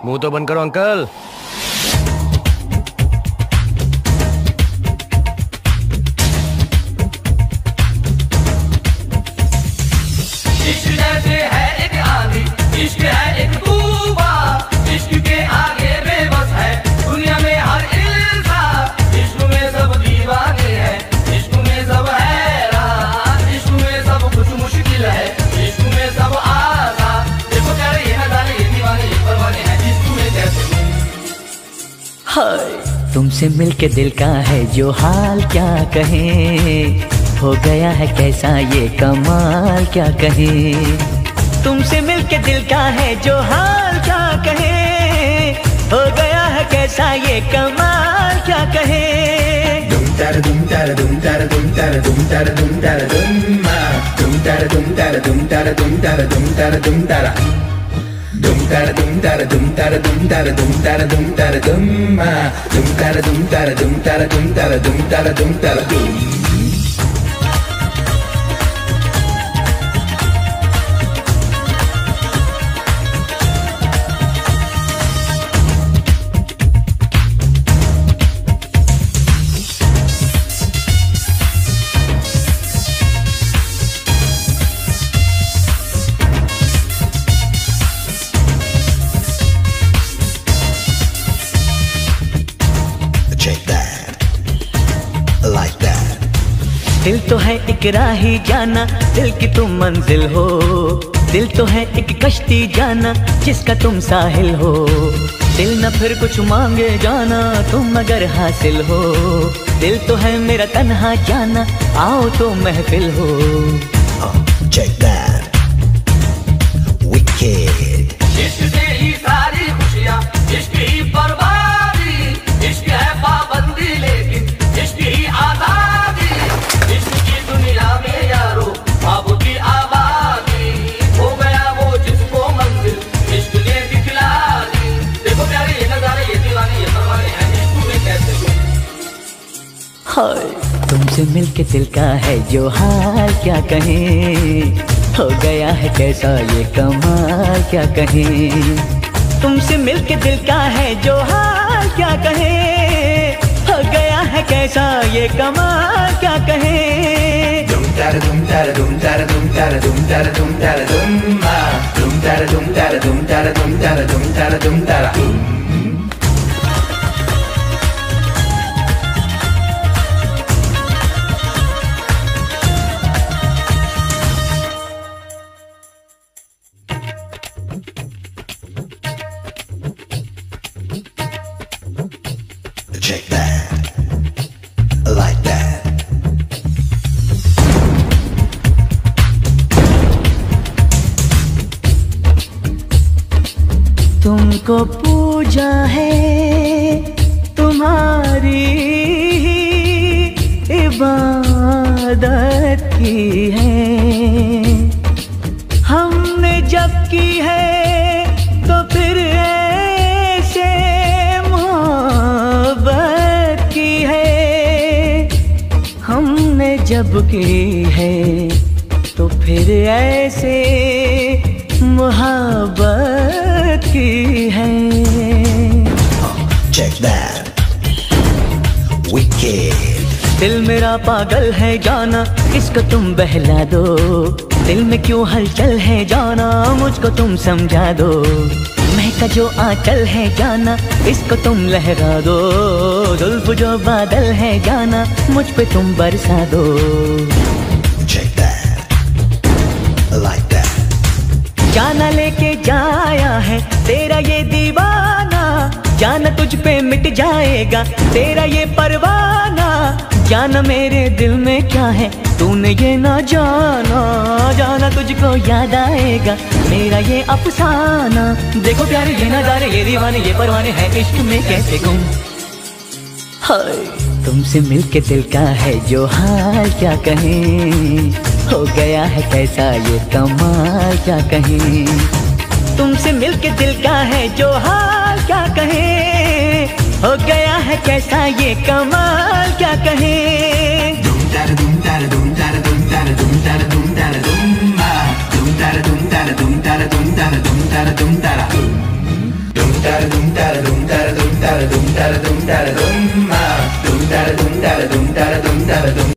मुंह तो बंद करो अंकल। इश्क जैसे है एक आंधी, इश्क है एक तूफान, इश्क के आगे बेबस है दुनिया में हर इंसान। इश्क में सब दीवाने हैं, इश्क में सब हैरान, इश्क में सब कुछ मुश्किल है, इश्क में सब आसान। देखो प्यारे ये नजारे, ये दीवाने, ये परवाने हैं, इश्क में कैसे हाय तुमसे मिलके दिल का है जो हाल क्या कहें, हो गया है कैसा ये कमाल क्या कहें। तुमसे मिलके दिल का है जो हाल क्या कहें, हो गया है कैसा ये कमाल क्या कहें। Dum tada dum tada dum tada dum tada dum tada dum tada dum ma dum tada dum tada dum tada dum tada dum tada dum tada dum tada dum tada dum tada dum tada dum tada dum tada dum ma dum tada dum tada dum tada dum tada dum tada dum tada dum. दिल तो है एक राही जाना, दिल की तुम मंजिल हो, दिल तो है एक कश्ती जाना जिसका तुम साहिल हो। दिल न फिर कुछ मांगे जाना तुम अगर हासिल हो, दिल तो है मेरा तन्हा जाना आओ तो महफिल हो। Check that, wicked. इश्क से ही सारी खुशियाँ, इश्क ही बर्बादी, इश्क है पाबंदी लेकिन इश्क ही आजादी। इश्क की दुनिया में यारो बाबू की आबादी, हो गया वो जिसको मंजिल इश्क ने दिखला दी। देखो प्यारे ये नजारे, ये दीवाने, ये परवाने हैं, इश्क में कैसे हाय तुमसे मिलके दिल का है जो हाल क्या कहें, हो गया है कैसा ये कमाल क्या कहें। तुमसे मिलके दिल का है जो हाल क्या कहें, हो गया है कैसा ये कमाल क्या कहें। Dum tada dum tada dum tada dum tada dum tada dum tada dum ma dum tada dum tada dum tada dum tada dum tada dum tada dum. Check that, like that. तुमको पूजा है तुम्हारी इबादत की है, हमने जब की है तो फिर ऐसे मोहब्बत की है, हमने जब की है तो फिर ऐसे मोहब्बत की है। Check that, wicked. दिल मेरा पागल है जाना इसको तुम बहला दो, दिल में क्यों हलचल है जाना मुझको तुम समझा दो। महका जो आंचल है जाना इसको तुम लहरा दो, जुल्फ जो बादल है जाना मुझ पे तुम बरसा दो। Check that, like that. जाना लेके जाया है तेरा ये दीवाना, जाना तुझ पे मिट जाएगा तेरा ये परवाना। जाना मेरे दिल में क्या है तूने ये ना जाना, जाना तुझको याद आएगा मेरा ये अफसाना। देखो प्यारे ये नजारे, ये दीवाने, ये परवाने हैं इश्क में कैसे गुम। हाय तुमसे मिलके दिल का है जो हाल क्या कहें, हो गया है कैसा ये कमाल क्या कहें। तुमसे मिलके दिल का है जो हाल क्या कहें, हो गया है कैसा ये कमाल क्या कहें। Dum tada dum tada dum tada dum tada dum tada dum tada dum ma dum tada dum tada dum tada dum tada dum tada dum tada dum. Dum da dum da dum da dum da dum da dum da dum ma. Dum da dum da dum da dum da dum.